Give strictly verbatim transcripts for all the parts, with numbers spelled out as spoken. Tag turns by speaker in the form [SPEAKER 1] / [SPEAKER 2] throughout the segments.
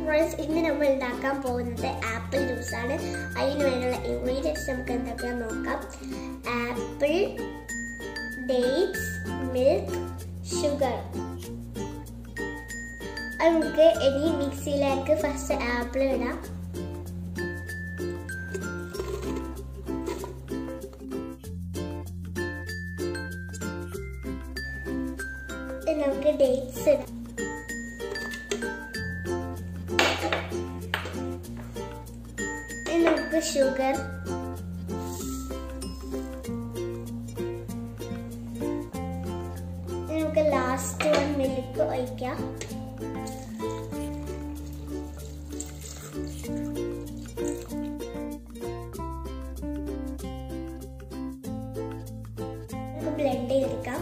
[SPEAKER 1] Friends, ഇന്ന് നമ്മൾ ഉണ്ടാക്കാൻ പോകുന്നത് ആപ്പിൾ ജ്യൂസാണ്. അതിന് വേണ്ടിയുള്ള ഇൻഗ്രീഡിയൻസ് നമുക്ക് എന്തൊക്കെയാണെന്ന് നോക്കാം. Apple, dates, milk, sugar. അത് നമുക്ക് ഇനി മിക്സിയിലേക്ക് ഫസ്റ്റ് ആപ്പിൾ ഇടാം. നമുക്ക് ഡേറ്റ്സ് ഇടാം. നമുക്ക് ഷുഗർ, നമുക്ക് ലാസ്റ്റ് വൺ മിൽക്ക് ഒഴിക്കാം. ബ്ലെൻഡ് ചെയ്തെടുക്കാം.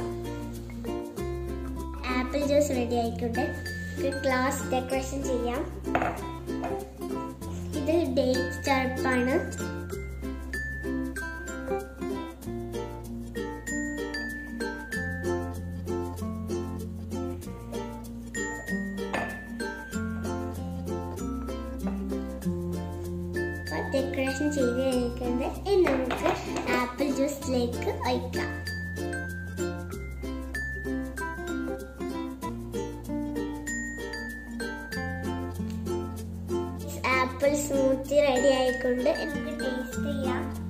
[SPEAKER 1] ആപ്പിൾ ജ്യൂസ് റെഡി ആയിക്കോട്ടെ. ഗ്ലാസ് ഡെക്കറേഷൻ ചെയ്യാം. ഇത് ഡേറ്റ് ചർപ്പാണ്. ഡെക്കറേഷൻ ചെയ്ത് കഴിഞ്ഞിട്ടുണ്ട്. ഇനി നമുക്ക് ആപ്പിൾ ജ്യൂസിലേക്ക് ഒഴിക്കാം. ആപ്പിൾ സ്മൂത്തി റെഡി ആയിക്കൊണ്ട് നമുക്ക് ടേസ്റ്റ് ചെയ്യാം.